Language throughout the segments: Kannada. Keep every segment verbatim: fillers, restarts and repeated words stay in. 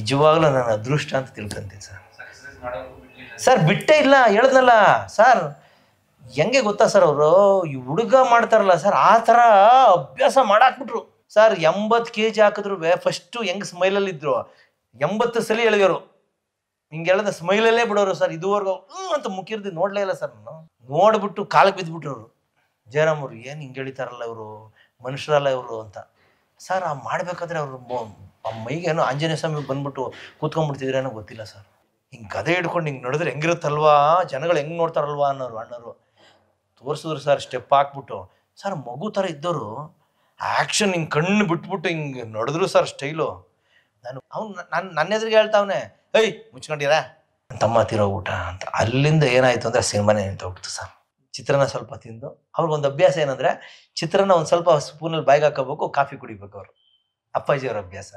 ನಿಜವಾಗ್ಲೂ ನಾನು ಅದೃಷ್ಟ ಅಂತ ತಿಳ್ಕೊಂತೀನಿ ಸರ್. ಸರ್ ಬಿಟ್ಟೇ ಇಲ್ಲ, ಹೇಳಿದ್ನಲ್ಲ ಸರ್. ಹೆಂಗೆ ಗೊತ್ತಾ ಸರ್, ಅವರು ಈ ಹುಡುಗ ಮಾಡ್ತಾರಲ್ಲ ಸರ್, ಆ ಥರ ಅಭ್ಯಾಸ ಮಾಡಾಕ್ಬಿಟ್ರು ಸರ್. ಎಂಬತ್ತು ಕೆ ಜಿ ಹಾಕಿದ್ರು ಫಸ್ಟು ಹೆಂಗೆ ಸ್ಮೈಲಲ್ಲಿದ್ದರು, ಎಂಬತ್ತು ಸಲ ಎಳೆಯೋರು, ಹಿಂಗೆ ಹೇಳಿದ ಸ್ಮೈಲಲ್ಲೇ ಬಿಡೋರು ಸರ್. ಇದುವರೆಗೂ ಹ್ಞೂ ಅಂತ ಮುಖಿರ್ದು ನೋಡಲೇ ಇಲ್ಲ ಸರ್. ನಾನು ನೋಡ್ಬಿಟ್ಟು ಕಾಲಿಗೆ ಬಿದ್ದುಬಿಟ್ರವರು. ಜಯರಾಮ್ ಅವರು ಏನು ಹಿಂಗೆ ಎಳಿತಾರಲ್ಲ ಇವರು, ಮನುಷ್ಯರಲ್ಲ ಇವರು ಅಂತ ಸರ್. ಆ ಮಾಡಬೇಕಾದ್ರೆ ಅವರು ಆ ಮೈಗೇನೋ ಆಂಜನೇಯ ಸ್ವಾಮಿ ಬಂದ್ಬಿಟ್ಟು ಕೂತ್ಕೊಂಡ್ಬಿಡ್ತಿದ್ರೇನೋ ಗೊತ್ತಿಲ್ಲ ಸರ್. ಹಿಂಗೆ ಗದೆ ಹಿಡ್ಕೊಂಡು ಹಿಂಗೆ ನೋಡಿದ್ರೆ ಹೆಂಗಿರುತ್ತಲ್ವಾ, ಜನಗಳು ಹೆಂಗೆ ನೋಡ್ತಾರಲ್ವಾ ಅನ್ನೋರು ಅಣ್ಣರು ತೋರಿಸಿದ್ರು ಸರ್. ಸ್ಟೆಪ್ ಹಾಕ್ಬಿಟ್ಟು ಸರ್, ಮಗು ಥರ ಇದ್ದವರು ಆ್ಯಕ್ಷನ್ ಹಿಂಗೆ ಕಣ್ಣು ಬಿಟ್ಬಿಟ್ಟು ಹಿಂಗೆ ನೋಡಿದ್ರು ಸರ್ ಸ್ಟೈಲು. ನಾನು ಅವ್ನು ನಾನು ನನ್ನ ಎದುರಿಗೆ ಹೇಳ್ತಾವನೆ, ಏಯ್ ಮುಚ್ಕೊಂಡಿರ ತಮ್ಮ ತಿರೋಗ್ಬಿಟ್ಟ ಅಂತ. ಅಲ್ಲಿಂದ ಏನಾಯಿತು ಅಂದರೆ ಸಿನಿಮಾನೇ ನಿಂತೋಗ್ಬಿಡ್ತು ಸರ್. ಚಿತ್ರಾನ್ನ ಸ್ವಲ್ಪ ತಿಂದು ಅವ್ರಿಗೊಂದು ಅಭ್ಯಾಸ ಏನಂದರೆ, ಚಿತ್ರಾನ್ನ ಒಂದು ಸ್ವಲ್ಪ ಸ್ಪೂನಲ್ಲಿ ಬಾಯಿಗೆ ಹಾಕೋಬೇಕು, ಕಾಫಿ ಕುಡಿಬೇಕು ಅವರು. ಅಪ್ಪಾಜಿಯವ್ರ ಅಭ್ಯಾಸ.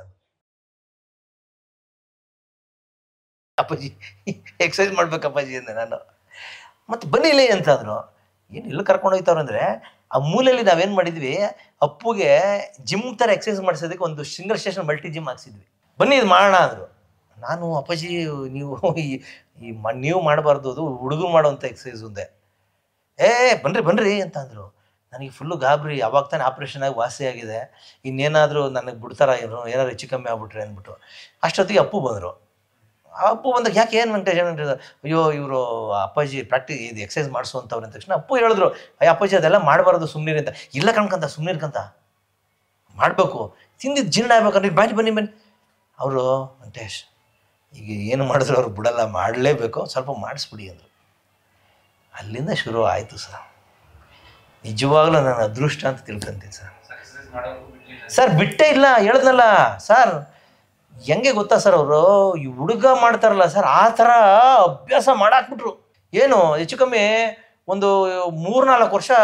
ಅಪ್ಪಾಜಿ ಎಕ್ಸಸೈಸ್ ಮಾಡ್ಬೇಕು ಅಪ್ಪಾಜಿ ಅಂದೆ ನಾನು. ಮತ್ತು ಬನ್ನಿಲೇ ಅಂತಂದರು. ಏನು ಎಲ್ಲ ಕರ್ಕೊಂಡು ಹೋಗ್ತಾವ್ರು ಅಂದರೆ, ಆ ಮೂಲೆಯಲ್ಲಿ ನಾವೇನು ಮಾಡಿದ್ವಿ, ಅಪ್ಪುಗೆ ಜಿಮ್ ಥರ ಎಕ್ಸಸೈಸ್ ಮಾಡಿಸೋದಕ್ಕೆ ಒಂದು ಸಿಂಗಲ್ ಸ್ಟೇಷನ್ ಮಲ್ಟಿ ಜಿಮ್ ಹಾಕ್ಸಿದ್ವಿ. ಬನ್ನಿ ಇದು ಮಾಡೋಣ ಅಂದರು. ನಾನು ಅಪ್ಪಾಜಿ ನೀವು ಈ ಈ ನೀವು ಮಾಡಬಾರ್ದು, ಅದು ಹುಡುಗರು ಮಾಡೋವಂಥ ಎಕ್ಸಸೈಸ್ ಒಂದೇ. ಏ ಬನ್ನಿರಿ ಬನ್ನಿರಿ ಅಂತ ಅಂದರು. ನನಗೆ ಫುಲ್ಲು ಗಾಬರಿ. ಅವಾಗ ತಾನೇ ಆಪ್ರೇಷನ್ ಆಗಿ ವಾಸಿ ಆಗಿದೆ, ಇನ್ನೇನಾದರೂ ನನಗೆ ಬಿಡ್ತಾರ ಏನು, ಏನಾದ್ರು ಹೆಚ್ಚು ಕಮ್ಮಿ ಆಗ್ಬಿಟ್ರೆ ಅಂದ್ಬಿಟ್ಟು. ಅಷ್ಟೊತ್ತಿಗೆ ಅಪ್ಪು ಬಂದರು. ಅಪ್ಪು ಬಂದಾಗ ಯಾಕೆ ಏನು ವೆಂಕಟೇಶ್ ಅಂತ, ಅಯ್ಯೋ ಇವರು ಅಪ್ಪಾಜಿ ಪ್ರಾಕ್ಟೀಸ್ ಇದು ಎಕ್ಸಸೈಸ್ ಮಾಡಿಸುವಂಥವ್ರು ಅಂದ ತಕ್ಷಣ ಅಪ್ಪು ಹೇಳಿದ್ರು, ಅಯ್ಯ ಅಪ್ಪಾಜಿ ಅದೆಲ್ಲ ಮಾಡಬಾರ್ದು ಸುಮ್ಮನಿರಿ ಅಂತ. ಇಲ್ಲ ಕಣ್ಕಂತ ಸುಮ್ಮನಿರ್ಕಂತ ಮಾಡಬೇಕು, ತಿಂದಿದ್ದು ಜೀರ್ಣ ಆಗ್ಬೇಕಂದ್ರೆ ಬನ್ನಿ ಬನ್ನಿ ಬನ್ನಿ. ಅವರು ವೆಂಕಟೇಶ್ ಈಗ ಏನು ಮಾಡಿದ್ರು ಅವ್ರು ಬಿಡಲ್ಲ, ಮಾಡಲೇಬೇಕು, ಸ್ವಲ್ಪ ಮಾಡಿಸ್ಬಿಡಿ ಅಂದರು. ಅಲ್ಲಿಂದ ಶುರು ಆಯಿತು ಸರ್. ನಿಜವಾಗ್ಲೂ ನಾನು ಅದೃಷ್ಟ ಅಂತ ತಿಳ್ಕೊಂತೀನಿ ಸರ್. ಸರ್ ಬಿಟ್ಟೇ ಇಲ್ಲ, ಹೇಳಿದ್ನಲ್ಲ ಸರ್. ಹೆಂಗೆ ಗೊತ್ತಾ ಸರ್, ಅವರು ಈ ಹುಡುಗ ಮಾಡ್ತಾರಲ್ಲ ಸರ್, ಆ ಥರ ಅಭ್ಯಾಸ ಮಾಡಾಕ್ಬಿಟ್ರು. ಏನು ಹೆಚ್ಚು ಕಮ್ಮಿ ಒಂದು ಮೂರ್ನಾಲ್ಕು ವರ್ಷ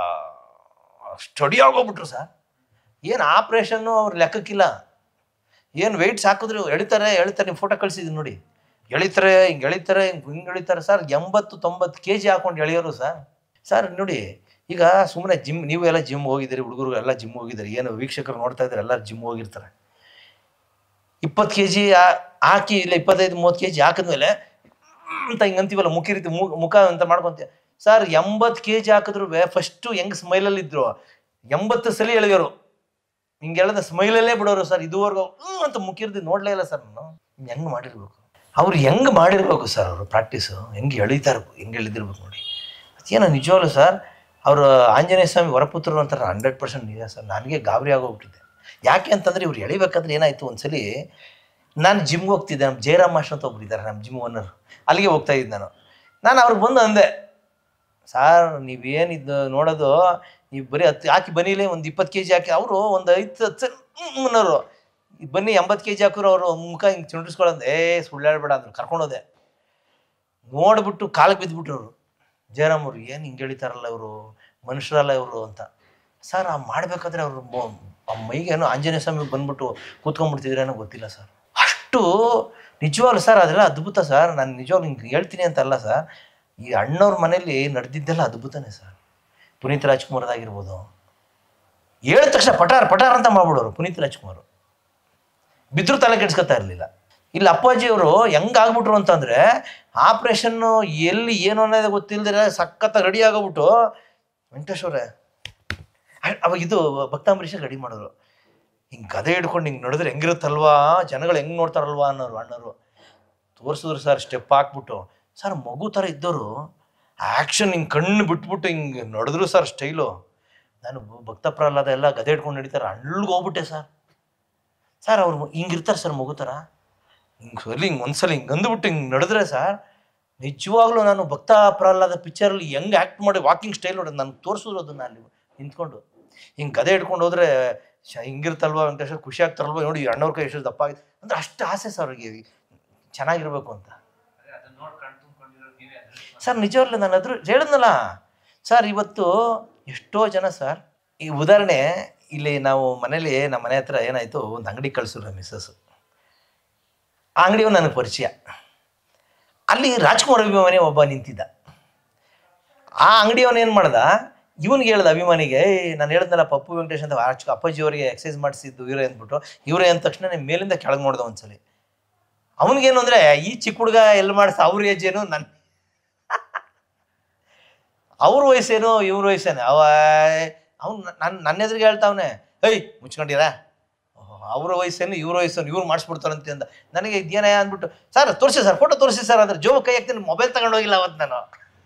ಸ್ಟಡಿ ಆಗೋಗ್ಬಿಟ್ರು ಸರ್. ಏನು ಆಪ್ರೇಷನ್ನು ಅವ್ರ ಲೆಕ್ಕಕ್ಕಿಲ್ಲ. ಏನು ವೆಯ್ಟ್ಸ್ ಹಾಕಿದ್ರು ಎಳಿತಾರೆ ಎಳಿತಾರೆ. ನಿಮ್ಮ ಫೋಟೋ ಕಳಿಸಿದ್ದೀನಿ ನೋಡಿ, ಎಳಿತಾರೆ ಹಿಂಗೆ ಎಳಿತಾರೆ ಹಿಂಗೆ ಹಿಂಗೆ ಎಳಿತಾರೆ ಸರ್. ಎಂಬತ್ತು ತೊಂಬತ್ತು ಕೆ ಜಿ ಹಾಕೊಂಡು ಎಳೆಯೋರು ಸರ್. ಸರ್ ನೋಡಿ, ಈಗ ಸುಮ್ಮನೆ ಜಿಮ್, ನೀವು ಎಲ್ಲ ಜಿಮ್ ಹೋಗಿದ್ದೀರಿ, ಹುಡುಗರು ಎಲ್ಲ ಜಿಮ್ ಹೋಗಿದ್ದಾರೆ, ಏನು ವೀಕ್ಷಕರು ನೋಡ್ತಾ ಇದ್ದಾರೆ, ಎಲ್ಲರೂ ಜಿಮ್ ಹೋಗಿರ್ತಾರೆ. ಇಪ್ಪತ್ತು ಕೆ ಜಿ ಹಾಕಿ ಇಲ್ಲ ಇಪ್ಪತ್ತೈದು ಮೂವತ್ತು ಕೆ ಜಿ ಹಾಕಿದ್ಮೇಲೆ ಅಂತ ಹಿಂಗೆ ಅಂತೀವಲ್ಲ, ಮುಖಿ ರೀತಿ ಮುಖ ಅಂತ ಮಾಡ್ಕೊತೀವಿ ಸರ್. ಎಂಬತ್ತು ಕೆ ಜಿ ಹಾಕಿದ್ರು ಫಸ್ಟು ಹೆಂಗೆ ಸ್ಮೈಲಲ್ಲಿದ್ದರು, ಎಂಬತ್ತು ಸಲ ಎಳೆಯೋರು, ಹಿಂಗೆ ಹೇಳಿದ ಸ್ಮೈಲಲ್ಲೇ ಬಿಡೋರು ಸರ್. ಇದುವರೆಗೂ ಹ್ಞೂ ಅಂತ ಮುಖಿರ್ದು ನೋಡಲೇ ಇಲ್ಲ ಸರ್. ನಾನು ಹೆಂಗೆ ಮಾಡಿರ್ಬೇಕು, ಅವ್ರು ಹೆಂಗೆ ಮಾಡಿರ್ಬೇಕು ಸರ್, ಅವರು ಪ್ರಾಕ್ಟೀಸು ಹೆಂಗೆ ಎಳಿತಾ ಇರ್ಬೇಕು, ಹೆಂಗೆ ಎಳಿದಿರ್ಬೇಕು ನೋಡಿ. ಅದೇನೋ ನಿಜವಾಗ್ಲು ಸರ್. ಅವರು ಆಂಜನೇಯ ಸ್ವಾಮಿ ವರಪುತ್ರರು ಅಂತಾರೆ, ಹಂಡ್ರೆಡ್ ಪರ್ಸೆಂಟ್ ನಿಜ ಸರ್. ನನಗೆ ಗಾಬರಿ ಆಗೋಗ್ಬಿಟ್ಟಿದೆ. ಯಾಕೆ ಅಂತಂದರೆ ಇವ್ರು ಎಳಿಬೇಕಾದ್ರೆ ಏನಾಯಿತು, ಒಂದ್ಸಲಿ ನಾನು ಜಿಮ್ಗೆ ಹೋಗ್ತಿದ್ದೆ. ನಮ್ಮ ಜಯರಾಮ್ ಮಾಸ್ಟರ್ ಅಂತ ಒಬ್ರು ಇದ್ದಾರೆ, ನಮ್ಮ ಜಿಮ್ ಓನರ್, ಅಲ್ಲಿಗೆ ಹೋಗ್ತಾಯಿದ್ದೆ ನಾನು. ನಾನು ಅವ್ರಿಗೆ ಬಂದು ಅಂದೆ, ಸಾರ್ ನೀವೇನಿದ್ದು ನೋಡೋದು, ನೀವು ಬರೀ ಹತ್ತು ಹಾಕಿ ಬನ್ನಿಲೇ ಒಂದು ಇಪ್ಪತ್ತು ಕೆ ಜಿ ಹಾಕಿ. ಅವರು ಒಂದು ಐದು ಹತ್ತು ಮುನ್ನೂರು ಬನ್ನಿ ಎಂಬತ್ತು ಕೆ ಜಿ ಹಾಕಿದ್ರು. ಅವರು ಮುಖ ಹಿಂಗೆ ಚುಂಡಿಸ್ಕೊಳ್ಳೋದು, ಏ ಸುಳ್ಳಾಡ್ಬೇಡ ಅಂದರು. ಕರ್ಕೊಂಡೋದೆ. ನೋಡಿಬಿಟ್ಟು ಕಾಲಿಗೆ ಬಿದ್ದುಬಿಟ್ರು ಅವರು. ಜಯರಾಮ್ ಅವರು ಏನು ಹಿಂಗೆ ಎಳಿತಾರಲ್ಲ ಇವರು, ಮನುಷ್ಯರಲ್ಲ ಇವರು ಅಂತ ಸರ್. ಆ ಮಾಡಬೇಕಾದ್ರೆ ಅವರು ಆ ಮೈಗೇನೋ ಆಂಜನೇಯ ಸ್ವಾಮಿ ಬಂದ್ಬಿಟ್ಟು ಕೂತ್ಕೊಂಡ್ಬಿಡ್ತಿದ್ರೇನೋ ಗೊತ್ತಿಲ್ಲ ಸರ್. ಅಷ್ಟು ನಿಜವಾಗ್ಲು ಸರ್ ಅದೆಲ್ಲ ಅದ್ಭುತ ಸರ್. ನಾನು ನಿಜವಾಗ್ಲು ಹಿಂಗೆ ಹೇಳ್ತೀನಿ ಅಂತಲ್ಲ ಸರ್, ಈ ಅಣ್ಣವ್ರ ಮನೇಲಿ ನಡೆದಿದ್ದೆಲ್ಲ ಅದ್ಭುತನೇ ಸರ್. ಪುನೀತ್ ರಾಜ್ಕುಮಾರ್ದಾಗಿರ್ಬೋದು, ಹೇಳಿದ ತಕ್ಷಣ ಪಟಾರ್ ಪಟಾರ್ ಅಂತ ಮಾಡ್ಬಿಡೋರು ಪುನೀತ್ ರಾಜ್ಕುಮಾರ್. ಬಿದ್ದರೂ ತಲೆ ಕೆಡ್ಸ್ಕೊತಾ ಇರಲಿಲ್ಲ. ಇಲ್ಲಿ ಅಪ್ಪಾಜಿಯವರು ಹೆಂಗಾಗ್ಬಿಟ್ರು ಅಂತಂದರೆ, ಆಪ್ರೇಷನ್ನು ಎಲ್ಲಿ ಏನು ಅನ್ನೋದೇ ಗೊತ್ತಿಲ್ಲದಿರ ಸಖತ್ತಾಗಿ ರೆಡಿ ಆಗೋಗ್ಬಿಟ್ಟು, ವೆಂಕಟೇಶ್ವರೇ ಅವಾಗ ಇದು ಭಕ್ತಾಂಬರೀಷ ರೆಡಿ ಮಾಡೋರು. ಹಿಂಗೆ ಗದೆ ಹಿಡ್ಕೊಂಡು ಹಿಂಗೆ ನೋಡಿದ್ರೆ ಹೆಂಗಿರುತ್ತಲ್ವಾ, ಜನಗಳು ಹೆಂಗೆ ನೋಡ್ತಾರಲ್ವಾ ಅನ್ನೋರು ಅಣ್ಣರು ತೋರಿಸಿದ್ರು ಸರ್. ಸ್ಟೆಪ್ ಹಾಕ್ಬಿಟ್ಟು ಸರ್, ಮಗು ಥರ ಇದ್ದವರು ಆ್ಯಕ್ಷನ್ ಹಿಂಗೆ ಕಣ್ಣು ಬಿಟ್ಬಿಟ್ಟು ಹಿಂಗೆ ನೋಡಿದ್ರು ಸರ್ ಸ್ಟೈಲು. ನಾನು ಭಕ್ತ ಪ್ರಹ್ಲಾದ ಎಲ್ಲ ಗದೆ ಹಿಡ್ಕೊಂಡು ನಡೀತಾರೆ, ಹಳ್ಳಿಗೆ ಹೋಗ್ಬಿಟ್ಟೆ ಸರ್. ಸರ್ ಅವ್ರು ಹಿಂಗಿರ್ತಾರೆ ಸರ್ ಮಗು ಥರ, ಹಿಂಗೆ ಸರಿ ಹಿಂಗೆ ಒಂದ್ಸಲ ಹಿಂಗೆ ಅಂದುಬಿಟ್ಟು ಹಿಂಗೆ ನಡೆದ್ರೆ ಸರ್, ನಿಜವಾಗ್ಲೂ ನಾನು ಭಕ್ತ ಪ್ರಹ್ಲಾದ ಪಿಕ್ಚರಲ್ಲಿ ಹೆಂಗೆ ಆ್ಯಕ್ಟ್ ಮಾಡಿ ವಾಕಿಂಗ್ ಸ್ಟೈಲ್ ನೋಡೋದು ನನಗೆ ತೋರಿಸಿದ್ರು. ಅದನ್ನು ಅಲ್ಲಿ ನಿಂತ್ಕೊಂಡು ಹಿಂಗೆ ಗದೆ ಹಿಡ್ಕೊಂಡು ಹೋದರೆ ಶ ಹಿಂಗಿರ್ತಲ್ವ ವೆಂಕಟೇಶ್ವರ, ಖುಷಿ ಆಗ್ತಾರಲ್ವ ನೋಡಿ ಅಣ್ಣವ್ರ ಕೈ ಎಷ್ಟು ದಪ್ಪ ಆಗಿದೆ ಅಂದರೆ ಅಷ್ಟು ಆಸೆ ಸರ್ ಅವ್ರಿಗೆ ಚೆನ್ನಾಗಿರ್ಬೇಕು ಅಂತ ಸರ್. ನಿಜವಾಗ್ಲೂ ನಾನು ಅದ್ರ ಹೇಳಿದ್ನಲ್ಲ ಸರ್. ಇವತ್ತು ಎಷ್ಟೋ ಜನ ಸರ್, ಈ ಉದಾಹರಣೆ ಇಲ್ಲಿ ನಾವು ಮನೇಲಿ ನಮ್ಮ ಮನೆ ಹತ್ರ ಏನಾಯಿತು, ಒಂದು ಅಂಗಡಿ ಕಳಿಸಿದ್ರು ಮಿಸ್ಸಸ್ಸು. ಆ ಅಂಗಡಿಯವ ನನಗೆ ಪರಿಚಯ. ಅಲ್ಲಿ ರಾಜ್ಕುಮಾರ್ ಅಭಿಮಾನಿ ಒಬ್ಬ ನಿಂತಿದ್ದ. ಆ ಅಂಗಡಿಯವನು ಏನು ಮಾಡ್ದ, ಇವನಿಗೆ ಹೇಳ್ದ ಅಭಿಮಾನಿಗೆ, ನಾನು ಹೇಳ್ದಲ್ಲ ಪಪ್ಪು ವೆಂಕಟೇಶ್ ಅಂತ ಅಪ್ಪಾಜಿಯವರಿಗೆ ಎಕ್ಸಸೈಸ್ ಮಾಡಿಸಿದ್ದು ಇವರೇ ಅಂದ್ಬಿಟ್ಟು, ಇವರೇ ಅಂದ ತಕ್ಷಣ ಮೇಲಿಂದ ಕೆಳಗೆ ನೋಡ್ದೆ ಒಂದ್ಸಲಿ. ಅವನಿಗೇನು ಅಂದರೆ ಈ ಚಿಕ್ಕ ಹುಡುಗ ಎಲ್ಲಿ ಮಾಡಿಸ ಅವ್ರ ಏಜ್ ಏನು ನನ್ನ ಅವ್ರ ವಯಸ್ಸೇನು ಇವ್ರ ವಯಸ್ಸೇನು ಅವ ಅವ್ನು ನನ್ನ ನನ್ನ ಎದುರಿಗೆ ಹೇಳ್ತಾವನೆ, ಏಯ್ ಮುಚ್ಕೊಂಡಿರ ಅವ್ರ ವಯಸ್ಸೇನು ಇವ್ರ ವಯಸ್ಸೇನು ಇವ್ರು ಮಾಡಿಸ್ಬಿಡ್ತಾರಂತೆ ಅಂದ. ನನಗೆ ಇದೇನೇ ಅಂದ್ಬಿಟ್ಟು, ಸರ್ ತೋರಿಸಿ ಸರ್ ಫೋಟೋ ತೋರಿಸಿ ಸರ್ ಅಂದ್ರೆ ಜೋಬ್ ಕೈ ಹಾಕ್ತೀನಿ, ಮೊಬೈಲ್ ತಗೊಂಡೋಗಿಲ್ಲ ಅವತ್ತು ನಾನು.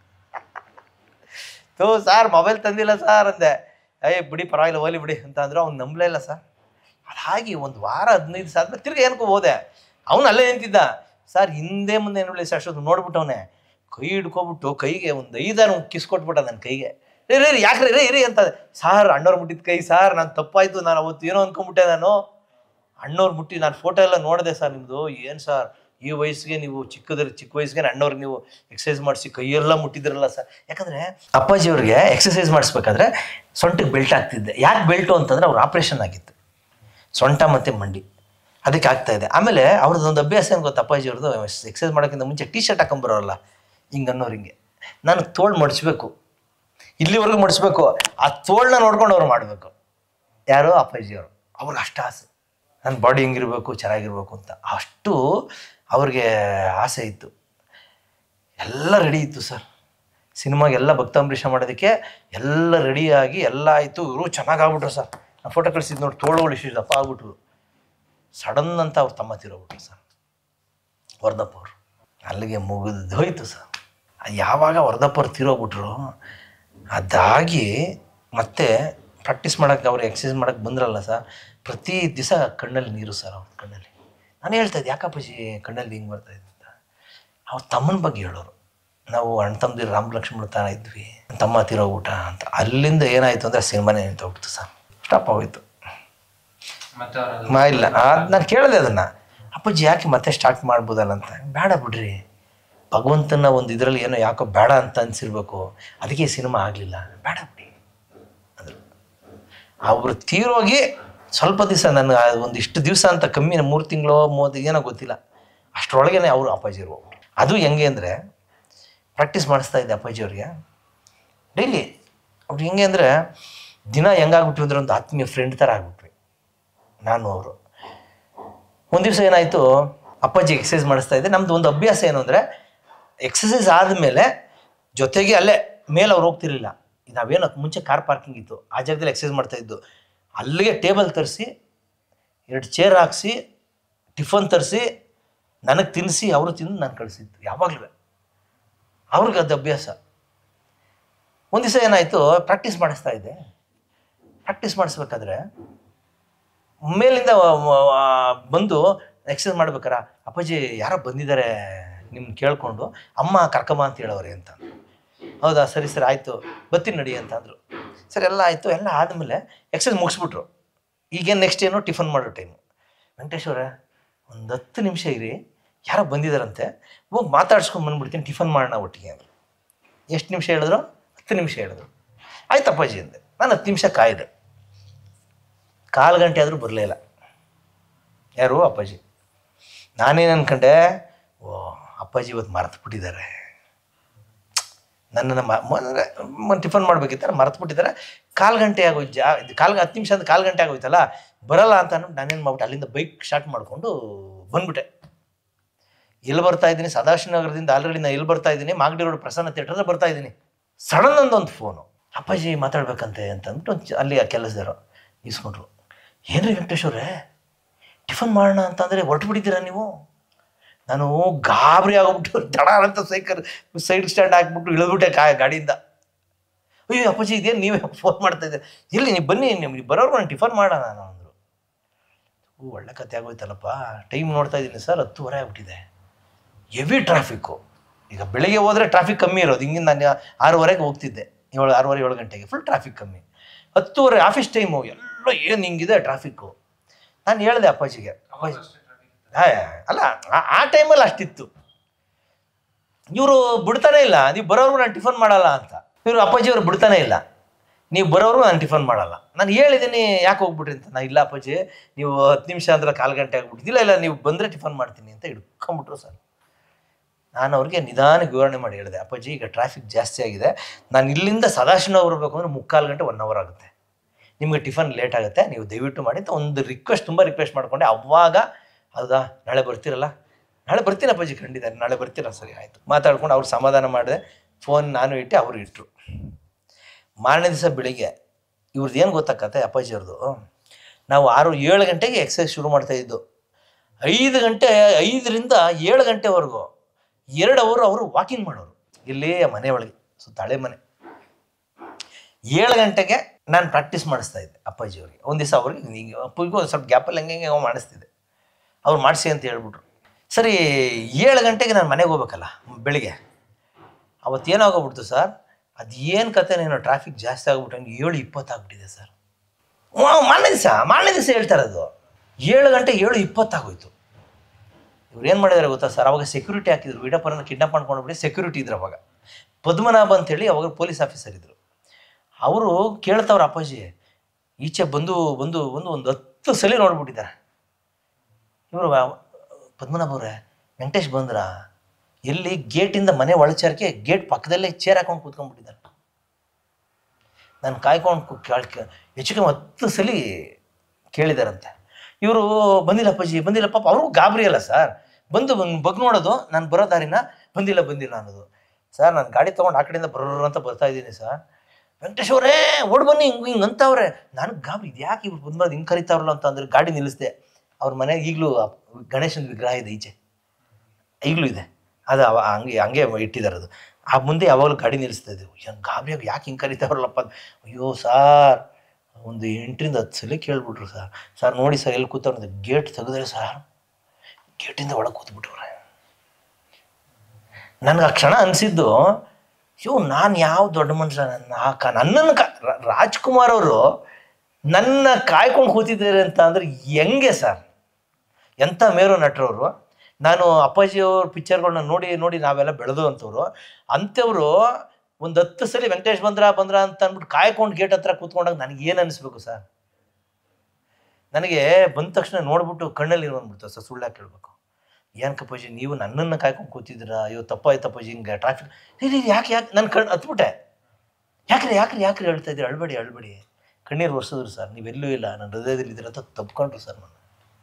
ತೋ ಸಾರ್ ಮೊಬೈಲ್ ತಂದಿಲ್ಲ ಸರ್ ಅಂದೆ. ಅಯ್ಯ ಬಿಡಿ ಪರವಾಗಿಲ್ಲ ಹೋಲಿ ಬಿಡಿ ಅಂತ ಅಂದರು. ಅವ್ನು ನಂಬಲೇ ಇಲ್ಲ ಸರ್. ಅದಾಗಿ ಒಂದು ವಾರ ಹದಿನೈದು ದಿವಸ ಆದ್ಮೇಲೆ ತಿರ್ಗಿ ಏನಕ್ಕೂ ಹೋದೆ. ಅವನು ಅಲ್ಲೇ ನಿಂತಿದ್ದ. ಸರ್ ಹಿಂದೆ ಮುಂದೆ ಏನು ಹೇಳಿ ಅಷ್ಟೊಂದು ನೋಡ್ಬಿಟ್ಟವನೆ ಕೈ ಹಿಡ್ಕೊಬಿಟ್ಟು ಕೈಗೆ ಒಂದು ಐದಾರು ಕಿಸ್ ಕೊಟ್ಬಿಟ್ಟ ನನ್ನ ಕೈಗೆ. ರೀ ರೀ ಯಾಕ್ರಿ ರೀ ರೀ ಅಂತ. ಸಾರ್ ಅಣ್ಣವ್ರು ಮುಟ್ಟಿದ ಕೈ ಸಾರ್, ನಾನು ತಪ್ಪಾಯಿತು, ನಾನು ಅವತ್ತು ಏನೋ ಅಂದ್ಕೊಂಬಿಟ್ಟೆ ನಾನು. ಅಣ್ಣವ್ರು ಮುಟ್ಟಿ ನಾನು ಫೋಟೋ ಎಲ್ಲ ನೋಡಿದೆ ಸರ್ ನಿಮ್ಮದು. ಏನು ಸರ್ ಈ ವಯಸ್ಸಿಗೆ ನೀವು ಚಿಕ್ಕದ್ರಲ್ಲಿ ಚಿಕ್ಕ ವಯಸ್ಸಿಗೆ ಅಣ್ಣವ್ರಿಗೆ ನೀವು ಎಕ್ಸಸೈಸ್ ಮಾಡಿಸಿ ಕೈಯೆಲ್ಲ ಮುಟ್ಟಿದ್ರಲ್ಲ ಸರ್. ಯಾಕಂದರೆ ಅಪ್ಪಾಜಿಯವ್ರಿಗೆ ಎಕ್ಸಸೈಸ್ ಮಾಡಿಸ್ಬೇಕಾದ್ರೆ ಸೊಂಟಕ್ಕೆ ಬೆಲ್ಟ್ ಆಗ್ತಿದ್ದೆ. ಯಾಕೆ ಬೆಲ್ಟು ಅಂತಂದರೆ ಅವ್ರು ಆಪ್ರೇಷನ್ ಆಗಿತ್ತು ಸೊಂಟ ಮತ್ತು ಮಂಡಿ, ಅದಕ್ಕೆ ಆಗ್ತಾಯಿದೆ. ಆಮೇಲೆ ಅವ್ರದ್ದು ಒಂದು ಅಭ್ಯಾಸ ಏನು ಗೊತ್ತಾ ಅಪ್ಪಾಜಿಯವ್ರದ್ದು, ಎಕ್ಸಸೈಸ್ ಮಾಡೋಕ್ಕಿಂತ ಮುಂಚೆ ಟೀ ಶರ್ಟ್ ಹಾಕೊಂಬರೋಲ್ಲ ಹಿಂಗೆ ಅನ್ನೋರಿಗೆ. ನಾನು ತೋಳು ಮಡಿಸ್ಬೇಕು, ಇಲ್ಲಿವರೆಗೂ ಮಡಿಸ್ಬೇಕು, ಆ ತೋಳನ್ನ ನೋಡ್ಕೊಂಡು ಅವ್ರು ಮಾಡಬೇಕು. ಯಾರು ಅಪ್ಪಾಜಿಯವರು. ಅವ್ರಿಗೆ ಅಷ್ಟು ಆಸೆ ನನ್ನ ಬಾಡಿ ಹಿಂಗಿರ್ಬೇಕು ಚೆನ್ನಾಗಿರ್ಬೇಕು ಅಂತ, ಅಷ್ಟು ಅವ್ರಿಗೆ ಆಸೆ ಇತ್ತು. ಎಲ್ಲ ರೆಡಿ ಇತ್ತು ಸರ್. ಸಿನಿಮಾಗೆಲ್ಲ ಭಕ್ತಾಂಬರೀಷ ಮಾಡೋದಕ್ಕೆ ಎಲ್ಲ ರೆಡಿಯಾಗಿ ಎಲ್ಲ ಆಯಿತು. ಇವರು ಚೆನ್ನಾಗಾಗ್ಬಿಟ್ರು ಸರ್. ನಾನು ಫೋಟೋ ಕಳಿಸಿದ್ದು ನೋಡಿ, ತೋಳುಗಳು ಇಷ್ಟು ದಪ್ಪ ಆಗ್ಬಿಟ್ರು. ಸಡನ್ ಅಂತ ಅವ್ರು ತಮ್ಮ ತೀರೋಗ್ಬಿಟ್ರು ಸರ್, ವರ್ಧಪ್ಪ ಅವರು. ಅಲ್ಲಿಗೆ ಮುಗಿದು ಹೋಯ್ತು ಸರ್. ಯಾವಾಗ ವರ್ಧಪ್ಪ ಅವ್ರು ತೀರೋಗ್ಬಿಟ್ರು, ಅದಾಗಿ ಮತ್ತೆ ಪ್ರಾಕ್ಟೀಸ್ ಮಾಡೋಕ್ಕೆ ಅವ್ರು ಎಕ್ಸಸೈಸ್ ಮಾಡೋಕ್ಕೆ ಬಂದ್ರಲ್ಲ ಸರ್, ಪ್ರತಿ ದಿವಸ ಕಣ್ಣಲ್ಲಿ ನೀರು ಸರ್ ಅವ್ರ ಕಣ್ಣಲ್ಲಿ. ನಾನು ಹೇಳ್ತಾಯಿದ್ದೆ, ಯಾಕಪ್ಪಾಜಿ ಕಣ್ಣಲ್ಲಿ ಹಿಂಗೆ ಬರ್ತಾಯಿದ್ದೆ ಅಂತ. ಅವ್ರ ತಮ್ಮನ ಬಗ್ಗೆ ಹೇಳೋರು. ನಾವು ಅಣ್ಣ ತಮ್ಮದಿರು ರಾಮ ಲಕ್ಷ್ಮಣ ತಾನ ಇದ್ವಿ, ತಮ್ಮ ತೀರೋಗ್ಬಿಟ್ಟ ಅಂತ. ಅಲ್ಲಿಂದ ಏನಾಯಿತು ಅಂದರೆ ಸಿನಿಮಾನೇ ನಿಂತೋಗ್ಬಿಡ್ತು ಸರ್, ಸ್ಟಾಪ್ ಆಗೋಯ್ತು. ಮಾ ಇಲ್ಲ ಅದು ನಾನು ಕೇಳಿದೆ ಅದನ್ನು, ಅಪ್ಪಾಜಿ ಯಾಕೆ ಮತ್ತೆ ಸ್ಟಾರ್ಟ್ ಮಾಡ್ಬೋದಲ್ಲ ಅಂತ. ಬೇಡ ಬಿಡ್ರಿ, ಭಗವಂತನ ಒಂದು ಇದರಲ್ಲಿ ಏನೋ ಯಾಕೋ ಬೇಡ ಅಂತ ಅನಿಸಿರ್ಬೇಕು, ಅದಕ್ಕೆ ಈ ಸಿನಿಮಾ ಆಗಲಿಲ್ಲ, ಬೇಡ ಬಿಡಿ ಅಂದರು. ಅವರು ತೀರೋಗಿ ಸ್ವಲ್ಪ ದಿವಸ ನನಗೆ ಒಂದಿಷ್ಟು ದಿವಸ ಅಂತ ಕಮ್ಮಿ, ಮೂರು ತಿಂಗಳು ಮೂವತ್ತು ಏನೋ ಗೊತ್ತಿಲ್ಲ, ಅಷ್ಟರೊಳಗೇ ಅವರು ಅಪ್ಪಾಜಿಯವ್ರು ಹೋಗ್ಬಿಟ್ಟು. ಅದು ಹೆಂಗೆ ಅಂದರೆ ಪ್ರಾಕ್ಟೀಸ್ ಮಾಡಿಸ್ತಾ ಇದ್ದೆ ಅಪ್ಪಾಜಿಯವ್ರಿಗೆ ಡೈಲಿ. ಅವ್ರು ಹೆಂಗೆ ಅಂದರೆ ದಿನ ಹೆಂಗಾಗ್ಬಿಟ್ವಿ ಅಂದರೆ ಒಂದು ಆತ್ಮೀಯ ಫ್ರೆಂಡ್ ಥರ ಆಗ್ಬಿಟ್ವಿ ನಾನು ಅವರು. ಒಂದು ದಿವಸ ಏನಾಯಿತು, ಅಪ್ಪಾಜಿ ಎಕ್ಸಸೈಸ್ ಮಾಡಿಸ್ತಾ ಇದ್ದೆ. ನಮ್ಮದು ಒಂದು ಅಭ್ಯಾಸ ಏನು ಅಂದರೆ, ಎಕ್ಸಸೈಸ್ ಆದಮೇಲೆ ಜೊತೆಗೆ ಅಲ್ಲೇ ಮೇಲೆ ಅವ್ರು ಹೋಗ್ತಿರ್ಲಿಲ್ಲ. ನಾವೇನು ಮುಂಚೆ ಕಾರ್ ಪಾರ್ಕಿಂಗ್ ಇತ್ತು, ಆ ಜಾಗದಲ್ಲಿ ಎಕ್ಸಸೈಸ್ ಮಾಡ್ತಾಯಿದ್ದು. ಅಲ್ಲಿಗೆ ಟೇಬಲ್ ತರಿಸಿ ಎರಡು ಚೇರ್ ಹಾಕಿಸಿ ಟಿಫನ್ ತರಿಸಿ ನನಗೆ ತಿನ್ನಿಸಿ ಅವರು ತಿಂದು ನಾನು ಕಳಿಸಿದ್ದು ಯಾವಾಗಲೂ. ಅವ್ರಿಗೆ ಅದು ಅಭ್ಯಾಸ. ಒಂದು ದಿವಸ ಏನಾಯಿತು, ಪ್ರಾಕ್ಟೀಸ್ ಮಾಡಿಸ್ತಾ ಇದ್ದೆ. ಪ್ರಾಕ್ಟೀಸ್ ಮಾಡಿಸ್ಬೇಕಾದ್ರೆ ಮೇಲಿಂದ ಬಂದು ಎಕ್ಸಸೈಸ್ ಮಾಡ್ಬೇಕಾರ, ಅಪ್ಪಾಜಿ ಯಾರೋ ಬಂದಿದ್ದಾರೆ ನಿಮ್ಮನ್ನ ಕೇಳಿಕೊಂಡು, ಅಮ್ಮ ಕರ್ಕಮ್ಮ ಅಂತ ಹೇಳೋರೆ ಅಂತ. ಹೌದಾ ಸರಿ ಸರಿ ಆಯಿತು ಬರ್ತೀನಿ ನಡಿ ಅಂತ ಅಂದರು. ಸರಿ ಎಲ್ಲ ಆಯಿತು. ಎಲ್ಲ ಆದಮೇಲೆ ಎಕ್ಸಸೈಸ್ ಮುಗಿಸ್ಬಿಟ್ರು. ಈಗೇನು ನೆಕ್ಸ್ಟ್ ಏನು ಟಿಫನ್ ಮಾಡೋ ಟೈಮು. ವೆಂಕಟೇಶ್ ಅವರೇ ಒಂದು ಹತ್ತು ನಿಮಿಷ ಇರಿ, ಯಾರೋ ಬಂದಿದ್ದಾರಂತೆ, ಹೋಗಿ ಮಾತಾಡ್ಸ್ಕೊಂಡು ಬಂದ್ಬಿಡ್ತೀನಿ, ಟಿಫನ್ ಮಾಡೋಣ ಒಟ್ಟಿಗೆ ಅಂದರು. ಎಷ್ಟು ನಿಮಿಷ ಹೇಳಿದ್ರು? ಹತ್ತು ನಿಮಿಷ ಹೇಳಿದ್ರು. ಆಯ್ತು ಅಪ್ಪಾಜಿ ಅಂದೆ. ನಾನು ಹತ್ತು ನಿಮಿಷ ಕಾಯ್ದೆ. ಕಾಲು ಗಂಟೆ ಆದರೂ ಬರಲೇ ಇಲ್ಲ ಯಾರು ಅಪ್ಪಾಜಿ. ನಾನೇನು ಅಂದ್ಕೊಂಡೆ, ಓ ಅಪ್ಪಾಜಿ ಇವತ್ತು ಮರೆತು ಬಿಟ್ಟಿದ್ದಾರೆ ನನ್ನನ್ನು. ಮ ಟಿಫನ್ ಮಾಡಬೇಕಿತ್ತಾರೆ ಮರೆತು ಬಿಟ್ಟಿದ್ದಾರೆ. ಕಾಲು ಗಂಟೆ ಆಗೋಯ್ತು, ಜಾ ಕಾಲು ಹತ್ತು ನಿಮಿಷ ಅಂತ ಕಾಲು ಗಂಟೆ ಆಗೋಯ್ತಲ್ಲ, ಬರೋಲ್ಲ ಅಂತ ಅಂದ್ಬಿಟ್ಟು ನಾನೇನು ಮಾಡ್ಬಿಟ್ಟು ಅಲ್ಲಿಂದ ಬೈಕ್ ಸ್ಟಾರ್ಟ್ ಮಾಡಿಕೊಂಡು ಬಂದುಬಿಟ್ಟೆ. ಎಲ್ಲಿ ಬರ್ತಾಯಿದ್ದೀನಿ, ಸದಾಶಿವನಗರದಿಂದ ಆಲ್ರೆಡಿ ನಾನು ಎಲ್ಲಿ ಬರ್ತಾಯಿದ್ದೀನಿ, ಮಾಗಡಿ ರೋಡ್ ಪ್ರಸನ್ನ ಥಿಯೇಟ್ರಲ್ಲಿ ಬರ್ತಾಯಿದ್ದೀನಿ. ಸಡನ್ ಅಂದೊಂದು ಫೋನು, ಅಪ್ಪಾಜಿ ಮಾತಾಡ್ಬೇಕಂತೆ ಅಂತ ಅಂದ್ಬಿಟ್ಟು ಒಂದು ಅಲ್ಲಿ ಆ ಕೆಲಸದವರು ಇಸ್ಕೊಂಡ್ರು. ಏನು ರೀ ವೆಂಕಟೇಶ್ ಅವರೇ ಟಿಫನ್ ಮಾಡೋಣ ಅಂತಂದರೆ ಹೊರಟು ಬಿಟ್ಟಿದ್ದೀರಾ ನೀವು? ನಾನು ಗಾಬರಿ ಆಗೋಗ್ಬಿಟ್ಟು ದಡ ಅಂತ ಸೈಕಲ್ ಸೈಡ್ ಸ್ಟ್ಯಾಂಡ್ ಹಾಕ್ಬಿಟ್ಟು ಇಳಿದ್ಬಿಟ್ಟೆ ಕಾ ಗಾಡಿಯಿಂದ. ಅಯ್ಯೋ ಅಪ್ಪಾಜಿ ಇದೇನು ನೀವೇ ಫೋನ್ ಮಾಡ್ತಾಯಿದ್ದೆ? ಇಲ್ಲಿ ನೀವು ಬನ್ನಿ, ನಿಮ್ಗೆ ಬರೋರು ನಾನು ಟಿಫನ್ ಮಾಡೋಣ ನಾನು ಅಂದರು. ಹ್ಞೂ ಒಳ್ಳೆ ಕತೆ ಆಗೋಯ್ತಲ್ಲಪ್ಪ. ಟೈಮ್ ನೋಡ್ತಾ ಇದ್ದೀನಿ ಸರ್, ಹತ್ತುವರೆ ಆಗ್ಬಿಟ್ಟಿದೆ. Heavy traffic. ಈಗ ಬೆಳಿಗ್ಗೆ ಹೋದರೆ ಟ್ರಾಫಿಕ್ ಕಮ್ಮಿ ಇರೋದು, ಹಿಂಗಿಂದ ನಾನು ಆರೂವರೆಗೆ ಹೋಗ್ತಿದ್ದೆ, ಏಳು ಆರೂವರೆ ಏಳು ಗಂಟೆಗೆ ಫುಲ್ ಟ್ರಾಫಿಕ್ ಕಮ್ಮಿ. ಹತ್ತುವರೆ ಆಫೀಸ್ ಟೈಮು, ಎಲ್ಲ ಏನು ಹಿಂಗಿದೆ ಟ್ರಾಫಿಕ್ಕು. ನಾನು ಹೇಳಿದೆ ಅಪ್ಪಾಜಿಗೆ, ಅಪ್ಪಾಜಿ ಹಾಂ ಅಲ್ಲ ಆ ಟೈಮಲ್ಲಿ ಅಷ್ಟಿತ್ತು. ಇವರು ಬಿಡ್ತಾನೇ ಇಲ್ಲ, ನೀವು ಬರೋರು ನಾನು ಟಿಫನ್ ಮಾಡಲ್ಲ ಅಂತ. ಇವರು ಅಪ್ಪಾಜಿಯವರು ಬಿಡ್ತಾನೇ ಇಲ್ಲ, ನೀವು ಬರೋರು ನಾನು ಟಿಫನ್ ಮಾಡಲ್ಲ. ನಾನು ಹೇಳಿದ್ದೀನಿ ಯಾಕೆ ಹೋಗ್ಬಿಟ್ರಿ ಅಂತ. ನಾನು ಇಲ್ಲ ಅಪ್ಪಾಜಿ, ನೀವು ಹತ್ತು ನಿಮಿಷ ಅಂದ್ರೆ ಕಾಲು ಗಂಟೆ ಆಗ್ಬಿಟ್ಟು, ಇಲ್ಲ ಇಲ್ಲ ನೀವು ಬಂದರೆ ಟಿಫನ್ ಮಾಡ್ತೀನಿ ಅಂತ ಹಿಡ್ಕೊಂಬಿಟ್ರು ಸರ್. ನಾನು ಅವ್ರಿಗೆ ನಿಧಾನಕ್ಕೆ ವಿವರಣೆ ಮಾಡಿ ಹೇಳಿದೆ, ಅಪ್ಪಾಜಿ ಈಗ ಟ್ರಾಫಿಕ್ ಜಾಸ್ತಿ ಆಗಿದೆ, ನಾನು ಇಲ್ಲಿಂದ ಸದಾಶಿವನಗರ ಬರಬೇಕು ಅಂದರೆ ಮುಕ್ಕಾಲು ಗಂಟೆ ಒನ್ ಅವರ್ ಆಗುತ್ತೆ, ನಿಮಗೆ ಟಿಫನ್ ಲೇಟ್ ಆಗುತ್ತೆ, ನೀವು ದಯವಿಟ್ಟು ಮಾಡಿ ಅಂತ ಒಂದು ರಿಕ್ವೆಸ್ಟ್, ತುಂಬ ರಿಕ್ವೆಸ್ಟ್ ಮಾಡಿಕೊಂಡೆ. ಅವಾಗ ಹೌದಾ ನಾಳೆ ಬರ್ತೀರಲ್ಲ ನಾಳೆ ಬರ್ತೀನಿ ಅಪ್ಪಾಜಿ ಖಂಡಿತ ನಾಳೆ ಬರ್ತೀರಾ ಸರಿ ಆಯಿತು ಮಾತಾಡ್ಕೊಂಡು ಅವ್ರು ಸಮಾಧಾನ ಮಾಡಿದೆ. ಫೋನ್ ನಾನು ಇಟ್ಟೆ, ಅವರು ಇಟ್ಟರು. ಮಾರನೇ ದಿವಸ ಬೆಳಿಗ್ಗೆ ಇವ್ರದ್ದು ಏನು ಗೊತ್ತಾಕತ್ತೆ ಅಪ್ಪಾಜಿಯವ್ರದ್ದು, ನಾವು ಆರು ಏಳು ಗಂಟೆಗೆ ಎಕ್ಸಸೈಸ್ ಶುರು ಮಾಡ್ತಾಯಿದ್ದು. ಐದು ಗಂಟೆ ಐದರಿಂದ ಏಳು ಗಂಟೆವರೆಗೂ ಎರಡು ಅವರು ಅವರು ವಾಕಿಂಗ್ ಮಾಡೋರು ಇಲ್ಲೇ ಮನೆ ಒಳಗೆ, ಸುತ್ತ ಹಳೆ ಮನೆ. ಏಳು ಗಂಟೆಗೆ ನಾನು ಪ್ರಾಕ್ಟೀಸ್ ಮಾಡಿಸ್ತಾ ಇದ್ದೆ ಅಪ್ಪಾಜಿಯವ್ರಿಗೆ. ಒಂದು ದಿವಸ ಅವ್ರಿಗೆ ಹಿಂಗೆ ಅಪ್ಪಗೂ ಒಂದು ಸ್ವಲ್ಪ ಗ್ಯಾಪಲ್ಲಿ ಹಂಗೆ ಹಂಗೆ ಮಾಡಿಸ್ತಿದ್ದೆ. ಅವ್ರು ಮಾಡಿಸಿ ಅಂತ ಹೇಳ್ಬಿಟ್ರು. ಸರಿ ಏಳು ಗಂಟೆಗೆ ನಾನು ಮನೆಗೆ ಹೋಗ್ಬೇಕಲ್ಲ ಬೆಳಿಗ್ಗೆ. ಅವತ್ತು ಏನಾಗೋಗ್ಬಿಡ್ತು ಸರ್, ಅದು ಏನು ಕತೆನೇನೋ ಟ್ರಾಫಿಕ್ ಜಾಸ್ತಿ ಆಗ್ಬಿಟ್ಟು ಹಂಗೆ ಏಳು ಇಪ್ಪತ್ತಾಗ್ಬಿಟ್ಟಿದೆ ಸರ್. ಮಾರನೇ ದಿವಸ ಮಾರನೇ ದಿವಸ ಹೇಳ್ತಾರೆ ಅದು ಏಳು ಗಂಟೆ ಏಳು ಇಪ್ಪತ್ತಾಗೋಯ್ತು. ಇವ್ರು ಏನು ಮಾಡಿದ್ದಾರೆ ಗೊತ್ತಾ ಸರ್, ಅವಾಗ ಸೆಕ್ಯೂರಿಟಿ ಹಾಕಿದ್ರು. ವೀಡಪ್ಪರನ್ನು ಕಿಡ್ನಾಪ್ ಮಾಡ್ಕೊಂಡ್ಬಿಟ್ಟು ಸೆಕ್ಯೂರಿಟಿ ಇದ್ರು ಅವಾಗ. ಪದ್ಮನಾಭ ಅಂತೇಳಿ ಅವಾಗ ಪೊಲೀಸ್ ಆಫೀಸರ್ ಇದ್ದರು. ಅವರು ಕೇಳ್ತವ್ರು ಅಪ್ಪಾಜಿ ಈಚೆ ಬಂದು ಬಂದು ಒಂದು ಒಂದು ಹತ್ತು ಸಲ ನೋಡ್ಬಿಟ್ಟಿದ್ದಾರೆ. ಇವರು ಪದ್ಮನಾಭ ಅವರೇ ವೆಂಕಟೇಶ್ ಬಂದ್ರ ಎಲ್ಲಿ ಗೇಟಿಂದ ಮನೆ ಒಳಚೇರಕ್ಕೆ ಗೇಟ್ ಪಕ್ಕದಲ್ಲೇ ಚೇರ್ ಹಾಕೊಂಡು ಕೂತ್ಕೊಂಡ್ಬಿಟ್ಟಿದ್ದಾರೆ. ನಾನು ಕಾಯ್ಕೊಂಡು ಕೇಳ್ಕೆ ಹೆಚ್ಚು ಕಮ್ಮಿ ಹತ್ತು ಸಲ ಕೇಳಿದಾರಂತೆ. ಇವರು ಬಂದಿಲ್ಲ ಅಪ್ಪಾಜಿ ಬಂದಿಲ್ಲ. ಪಾಪ ಅವ್ರಿಗೂ ಗಾಬರಿ ಅಲ್ಲ ಸರ್, ಬಂದು ಬಗ್ ನೋಡೋದು ನಾನು ಬರೋ ದಾರಿನ ಬಂದಿಲ್ಲ ಬಂದಿಲ್ಲ ಅನ್ನೋದು. ಸರ್ ನಾನು ಗಾಡಿ ತೊಗೊಂಡು ಆ ಕಡೆಯಿಂದ ಬರೋರು ಅಂತ ಬರ್ತಾ ಇದ್ದೀನಿ ಸರ್. ವೆಂಕಟೇಶ್ ಅವರೇ ಓಡ್ ಬನ್ನಿ ಹಿಂಗೆ ಹಿಂಗೆ ಅಂತವ್ರೆ. ನನಗೆ ಗಾಬರಿ ಇದು ಯಾಕೆ ಇವ್ರು ಬಂದ್ಬಾರ್ದು ಹಿಂಗೆ ಕರಿತಾವ್ರಲ್ಲ ಅಂತ ಅಂದ್ರೆ ಗಾಡಿ ನಿಲ್ಲಿಸಿದೆ. ಅವ್ರ ಮನೆಗೆ ಈಗಲೂ ಗಣೇಶನ ವಿಗ್ರಹ ಇದೆ ಈಚೆ, ಈಗಲೂ ಇದೆ. ಅದು ಅವ ಹಂಗೆ ಹಂಗೆ ಇಟ್ಟಿದ್ದಾರೆ. ಅದು ಆ ಮುಂದೆ ಯಾವಾಗಲೂ ಗಾಡಿ ನಿಲ್ಲಿಸ್ತಾ ಇದ್ದೆವು. ಹೆಂಗೆ ಗಾಬರಿಯಾಗಿ ಯಾಕೆ ಹಿಂಗೆ ಕರಿತಾವ್ರಲ್ಲಪ್ಪ. ಅಯ್ಯೋ ಸಾರ್ ಒಂದು ಎಂಟರಿಂದ ಹತ್ತು ಸಲ ಕೇಳ್ಬಿಟ್ರು ಸರ್. ಸರ್ ನೋಡಿ ಸರ್ ಎಲ್ಲಿ ಕೂತವ್ರ ಗೇಟ್ ತೆಗೆದ್ರೆ ಸರ್ ಗೇಟಿಂದ ಒಳಗೆ ಕೂತ್ಬಿಟ್ವ್ರೆ. ನನಗೆ ಆ ಕ್ಷಣ ಅನಿಸಿದ್ದು, ಅಯ್ಯೋ ನಾನು ಯಾವ ದೊಡ್ಡ ಮನುಷ್ಯ, ನನ್ನ ಕ ನನ್ನನ್ನು ಕಾ ರಾಜ್ಕುಮಾರ್ ಅವರು ನನ್ನ ಕಾಯ್ಕೊಂಡು ಕೂತಿದ್ದಾರೆ ಅಂತ ಅಂದರೆ ಹೆಂಗೆ ಸರ್, ಎಂಥ ಮೇರು ನಟರವರು. ನಾನು ಅಪ್ಪಾಜಿಯವ್ರ ಪಿಕ್ಚರ್ಗಳನ್ನ ನೋಡಿ ನೋಡಿ ನಾವೆಲ್ಲ ಬೆಳೆದು ಅಂಥವ್ರು. ಅಂಥವ್ರು ಒಂದು ಹತ್ತು ಸಲ ವೆಂಕಟೇಶ್ ಬಂದ್ರ ಬಂದ್ರ ಅಂತ ಅಂದ್ಬಿಟ್ಟು ಕಾಯ್ಕೊಂಡು ಗೇಟ್ ಹತ್ರ ಕೂತ್ಕೊಂಡಾಗ ನನಗೆ ಏನು ಅನಿಸ್ಬೇಕು ಸರ್. ನನಗೆ ಬಂದ ತಕ್ಷಣ ನೋಡ್ಬಿಟ್ಟು ಕಣ್ಣಲ್ಲಿ ಬಂದ್ಬಿಡ್ತು ಸರ್, ಸುಳ್ಳಾಗಿ ಕೇಳಬೇಕು. ಏನಕ್ಕಪ್ಪಾಜಿ ನೀವು ನನ್ನನ್ನು ಕಾಯ್ಕೊಂಡು ಕೂತಿದ್ದೀರಾ, ಅಯ್ಯೋ ತಪ್ಪಾಯ್ತಪ್ಪಾಜಿ ಹಿಂಗೆ ಟ್ರಾಫಿಕ್ ರೀ ಯಾಕೆ ಯಾಕೆ ನನ್ನ ಕಣ್ಣು ಹತ್ಬಿಟ್ಟೆ. ಯಾಕ್ರಿ ಯಾಕ್ರಿ ಯಾಕ್ರಿ ಹೇಳ್ತಾ ಇದ್ದೀರಿ, ಅಳ್ಬೇಡಿ ಅಳ್ಬೇಡಿ. ಕಣ್ಣೀರು ಒರೆಸಿದ್ರು ಸರ್, ನೀವೆಲ್ಲೂ ಇಲ್ಲ ನನ್ನ ಹೃದಯದಲ್ಲಿ ಇದ್ದೀರ ಅಂತ ತಪ್ಕೊಂಡ್ರು ಸರ್. ನಾನು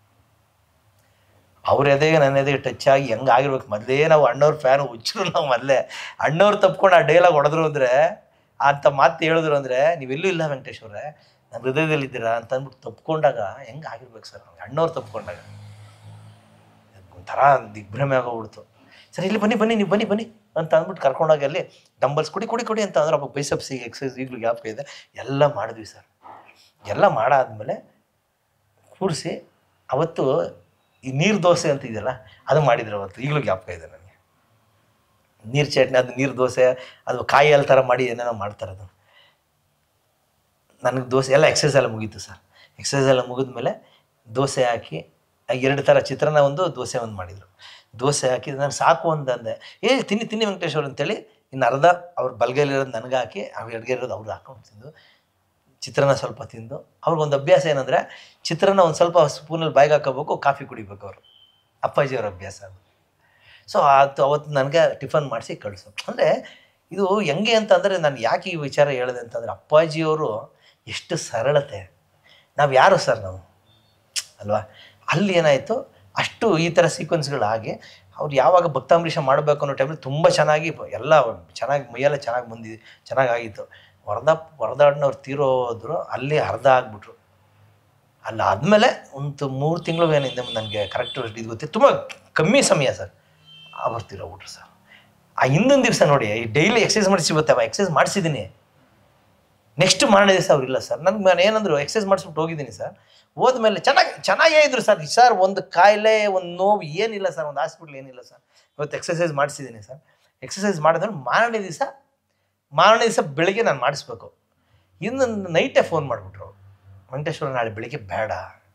ಅವ್ರ ಎದೆಗೆ ನನ್ನ ಎದೆಗೆ ಟಚ್ ಆಗಿ ಹೆಂಗೆ ಆಗಿರ್ಬೇಕು. ಮೊದಲೇ ನಾವು ಅಣ್ಣವ್ರ ಫ್ಯಾನು ಹುಚ್ಚರು. ನಾವು ಮೊದಲೇ ಅಣ್ಣವ್ರು ತಪ್ಕೊಂಡು ಆ ಡೈಲಾಗ್ ಹೊಡೆದ್ರು ಅಂದರೆ, ಅಂತ ಮಾತು ಹೇಳಿದ್ರು ಅಂದರೆ ನೀವೆಲ್ಲೂ ಇಲ್ಲ ವೆಂಕಟೇಶ್ ಅವರೇ ನನ್ನ ಹೃದಯದಲ್ಲಿ ಇದ್ದೀರಾ ಅಂತ ಅಂದ್ಬಿಟ್ಟು ತಪ್ಕೊಂಡಾಗ ಹೆಂಗೆ ಆಗಿರ್ಬೇಕು ಸರ್. ನಮ್ಗೆ ಅಣ್ಣವ್ರು ತಪ್ಕೊಂಡಾಗ ಒಂಥರ ದಿಗ್ಭ್ರಮೆ ಆಗೋಗ್ಬಿಡ್ತು. ಸರ್ ಇಲ್ಲಿ ಬನ್ನಿ ಬನ್ನಿ ನೀವು ಬನ್ನಿ ಬನ್ನಿ ಅಂತ ಅಂದ್ಬಿಟ್ಟು ಕರ್ಕೊಂಡೋಗಿ ಅಲ್ಲಿ ಡಂಬಲ್ಸ್ ಕುಡಿ ಕುಡಿ ಕುಡಿ ಅಂತ ಅಂದ್ರೆ ಅವಾಗ ಬೈಸಪ್ಸಿಗೆ ಎಕ್ಸಸೈಸ್ ಈಗಲೂ ಜ್ಞಾಪಕ ಇದೆ. ಎಲ್ಲ ಮಾಡಿದ್ವಿ ಸರ್. ಎಲ್ಲ ಮಾಡಾದ್ಮೇಲೆ ಕೂರಿಸಿ ಅವತ್ತು ಈ ನೀರು ದೋಸೆ ಅಂತ ಇದೆಯಲ್ಲ ಅದು ಮಾಡಿದ್ರು ಅವತ್ತು, ಈಗಲೂ ಜ್ಞಾಪಕ ಇದೆ ನನಗೆ. ನೀರು ಚಟ್ನಿ, ಅದು ನೀರು ದೋಸೆ, ಅದು ಕಾಯಿ ಹಾಲು ಥರ ಮಾಡಿ ಏನೇನೋ ಮಾಡ್ತಾರೆ. ಅದು ನನಗೆ ದೋಸೆ ಎಲ್ಲ ಎಕ್ಸಸೈಸ್ ಎಲ್ಲ ಮುಗೀತು ಸರ್. ಎಕ್ಸಸೈಸ್ ಎಲ್ಲ ಮುಗಿದ್ಮೇಲೆ ದೋಸೆ ಹಾಕಿ ಎರಡು ಥರ ಚಿತ್ರಾನ್ನ ಒಂದು ದೋಸೆ ಒಂದು ಮಾಡಿದರು. ದೋಸೆ ಹಾಕಿ ನಾನು ಸಾಕು ಅಂತಂದೆ. ಏ ತಿನ್ನಿ ತಿನ್ನಿ ವೆಂಕಟೇಶ್ ಅವ್ರು ಅಂತೇಳಿ ಇನ್ನು ಅರ್ಧ ಅವ್ರ ಬಲಗೈಲಿರೋದು ನನಗೆ ಹಾಕಿ ಅವ್ರು ಎಡಗೈ ಇರೋದು ಅವ್ರು ಹಾಕೊಂಡು ತಿಂದು ಚಿತ್ರಾನ್ನ ಸ್ವಲ್ಪ ತಿಂದು. ಅವ್ರಿಗೊಂದು ಅಭ್ಯಾಸ ಏನಂದರೆ ಚಿತ್ರಾನ್ನ ಒಂದು ಸ್ವಲ್ಪ ಸ್ಪೂನಲ್ಲಿ ಬಾಯಿಗೆ ಹಾಕೋಬೇಕು, ಕಾಫಿ ಕುಡಿಬೇಕು ಅವರು. ಅಪ್ಪಾಜಿಯವ್ರ ಅಭ್ಯಾಸ ಅದು. ಸೊ ಅದು ಅವತ್ತು ನನಗೆ ಟಿಫನ್ ಮಾಡಿಸಿ ಕಳಿಸು. ಅಂದರೆ ಇದು ಹೆಂಗೆ ಅಂತಂದರೆ ನಾನು ಯಾಕೆ ಈ ವಿಚಾರ ಹೇಳಿದೆ ಅಂತಂದರೆ ಅಪ್ಪಾಜಿಯವರು ಎಷ್ಟು ಸರಳತೆ. ನಾವು ಯಾರು ಸರ್ ನಾವು ಅಲ್ವಾ. ಅಲ್ಲಿ ಏನಾಯಿತು ಅಷ್ಟು ಈ ಥರ ಸೀಕ್ವೆನ್ಸ್ಗಳಾಗಿ ಅವ್ರು ಯಾವಾಗ ಭಕ್ತಾಂಬರೀಷ ಮಾಡಬೇಕು ಅನ್ನೋ ಟೈಮಲ್ಲಿ ತುಂಬ ಚೆನ್ನಾಗಿ ಎಲ್ಲ ಚೆನ್ನಾಗಿ ಮೈಯೆಲ್ಲ ಚೆನ್ನಾಗಿ ಬಂದಿದ್ದು ಚೆನ್ನಾಗಾಗಿತ್ತು. ವರದಾ ವರದಾಡ್ನವ್ರು ತೀರೋದ್ರು, ಅಲ್ಲಿ ಅರ್ಧ ಆಗಿಬಿಟ್ರು. ಅಲ್ಲಿ ಆದಮೇಲೆ ಒಂದು ಮೂರು ತಿಂಗಳು ಏನಿದೆ ನನಗೆ ಕರೆಕ್ಟ್ ಇದು ಗೊತ್ತಿತ್ತು, ತುಂಬ ಕಮ್ಮಿ ಸಮಯ ಸರ್. ಅವ್ರು ತೀರೋಗ್ಬಿಟ್ರು ಸರ್. ಆ ಹಿಂದೊಂದು ದಿವಸ ನೋಡಿ ಡೈಲಿ ಎಕ್ಸಸೈಸ್ ಮಾಡಿಸಿ ಬರ್ತೇವೆ, ಎಕ್ಸಸೈಸ್ ಮಾಡಿಸಿದ್ದೀನಿ. ನೆಕ್ಸ್ಟ್ ಮಾರನೇ ದಿವಸ ಅವ್ರು ಇಲ್ಲ ಸರ್. ನನಗೆ ನಾನು ಏನಂದ್ರು ಎಕ್ಸಸೈಸ್ ಮಾಡಿಸ್ಬಿಟ್ಟು ಹೋಗಿದ್ದೀನಿ ಸರ್. ಹೋದ್ಮೇಲೆ ಚೆನ್ನಾಗಿ ಚೆನ್ನಾಗೇ ಇದ್ರು ಸರ್. ಸರ್ ಒಂದು ಕಾಯಿಲೆ ಒಂದು ನೋವು ಏನಿಲ್ಲ ಸರ್, ಒಂದು ಹಾಸ್ಪಿಟ್ಲ್ ಏನಿಲ್ಲ ಸರ್. ಇವತ್ತು ಎಕ್ಸಸೈಸ್ ಮಾಡಿಸಿದ್ದೀನಿ ಸರ್. ಎಕ್ಸಸೈಸ್ ಮಾಡಿದ್ರೆ ಮಾರನೇ ದಿವಸ ಮಾರನೇ ದಿವಸ ಬೆಳಿಗ್ಗೆ ನಾನು ಮಾಡಿಸ್ಬೇಕು. ಇನ್ನೊಂದು ನೈಟೇ ಫೋನ್ ಮಾಡಿಬಿಟ್ರು, ವೆಂಕಟೇಶ್ವರ ನಾಳೆ ಬೆಳಿಗ್ಗೆ ಬೇಡ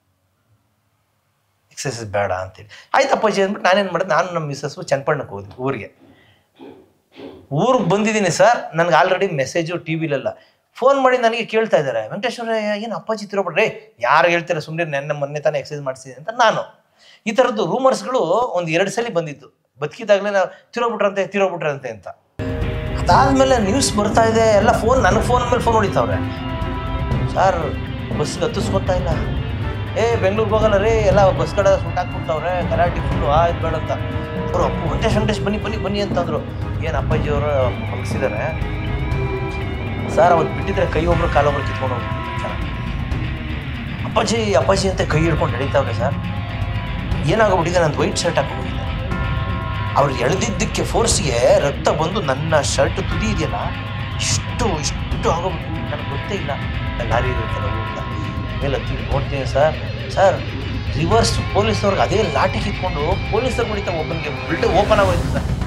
ಎಕ್ಸಸೈಸ್ ಬೇಡ ಅಂತೇಳಿ. ಆಯ್ತಪ್ಪಾಜಿ ಅಂದ್ಬಿಟ್ಟು ನಾನೇನು ಮಾಡಿದೆ, ನಾನು ನಮ್ಮ ಮಿಸ್ಸಸ್ಸು ಚನ್ನಪಟ್ಟಣಕ್ಕೆ ಹೋದ್ವಿ ಊರಿಗೆ. ಊರಿಗೆ ಬಂದಿದ್ದೀನಿ ಸರ್. ನನಗೆ ಆಲ್ರೆಡಿ ಮೆಸೇಜು ಟಿ ವಿಲೆಲ್ಲ ಫೋನ್ ಮಾಡಿ ನನಗೆ ಕೇಳ್ತಾ ಇದ್ದಾರೆ, ವೆಂಕಟೇಶ್ವರ ಏನು ಅಪ್ಪಾಜಿ ತಿರೋಬಿಟ್ರೆ, ಯಾರು ಹೇಳ್ತಾರೆ ಸುಮ್ಮನೆ ನೆನ್ನೆ ಮೊನ್ನೆ ತಾನೇ ಎಕ್ಸಸೈಸ್ ಮಾಡಿಸಿದೆ ಅಂತ. ನಾನು ಈ ಥರದ್ದು ರೂಮರ್ಸ್ಗಳು ಒಂದು ಎರಡು ಸಲ ಬಂದಿತ್ತು. ಬದುಕಿದಾಗಲೇ ನಾವು ತಿರೋಬಿಟ್ರಂತೆ ತಿರೋಬಿಟ್ರಂತೆ ಅಂತ. ಅದಾದಮೇಲೆ ನ್ಯೂಸ್ ಬರ್ತಾ ಇದೆ ಎಲ್ಲ. ಫೋನ್ ನನಗೆ ಫೋನ್ ಮೇಲೆ ಫೋನ್ ಹೊಡಿತಾವ್ರೆ, ಸರ್ ಬಸ್ಸಿಗೆ ಹತ್ತಿಸ್ಕೊತಾ ಇಲ್ಲ, ಏ ಬೆಂಗ್ಳೂರಿಗೆ ಹೋಗಲ್ಲ ರೀ, ಎಲ್ಲ ಬಸ್ ಕಡೆ ಸುಟ್ಟು ಹಾಕ್ಬಿಡ್ತಾವ್ರೆ, ಗಲಾಟೆ ಫುಲ್ಲು ಆಯ್ತು ಬೇಡ ಅಂತ. ಅವರು ವೆಂಕಟೇಶ್ ವೆಂಕಟೇಶ್ ಬನ್ನಿ ಬನ್ನಿ ಬನ್ನಿ ಅಂತಂದರು. ಏನು ಅಪ್ಪಾಜಿಯವರು ಮಲಗಿಸಿದ್ದಾರೆ ಸರ್, ಅವತ್ತು ಬಿಟ್ಟಿದ್ರೆ ಕೈ ಒಬ್ರು ಕಾಲೊಬ್ರು ಕಿತ್ಕೊಂಡು ಹೋಗ್ಬಿಟ್ಟು ಅಪ್ಪಾಜಿ ಅಪ್ಪಾಜಿ ಅಂತ ಕೈ ಹಿಡ್ಕೊಂಡು ನಡೀತಾವ್ರೆ ಸರ್. ಏನಾಗೋಗ್ಬಿಟ್ಟಿದೆ, ನಂದು ವೈಟ್ ಶರ್ಟ್ ಹಾಕೊಂಡ್ಬಿಟ್ಟಿದೆ. ಅವ್ರು ಎಳೆದಿದ್ದಕ್ಕೆ ಫೋರ್ಸ್ಗೆ ರಕ್ತ ಬಂದು ನನ್ನ ಶರ್ಟ್ ತುದಿ ಇದೆಯಲ್ಲ ಇಷ್ಟು ಇಷ್ಟು ಆಗೋಗ್ಬಿಟ್ಟು ನನಗೆ ಗೊತ್ತೇ ಇಲ್ಲ. ಲಾರಿ ಇರುತ್ತಲ್ಲ ಊಟ ಮೇಲೆ ಹತ್ತಿ ನೋಡ್ತೀನಿ ಸರ್. ಸರ್ ರಿವರ್ಸ್ ಪೊಲೀಸವ್ರಿಗೆ ಅದೇ ಲಾಟಿ ಕಿತ್ಕೊಂಡು ಪೊಲೀಸರು ಹೊಡಿತಾ ಒಬ್ಬನಿಗೆ ಬಿಲ್ಡ್ ಓಪನ್ ಆಗೋಯ್ತು ಸರ್.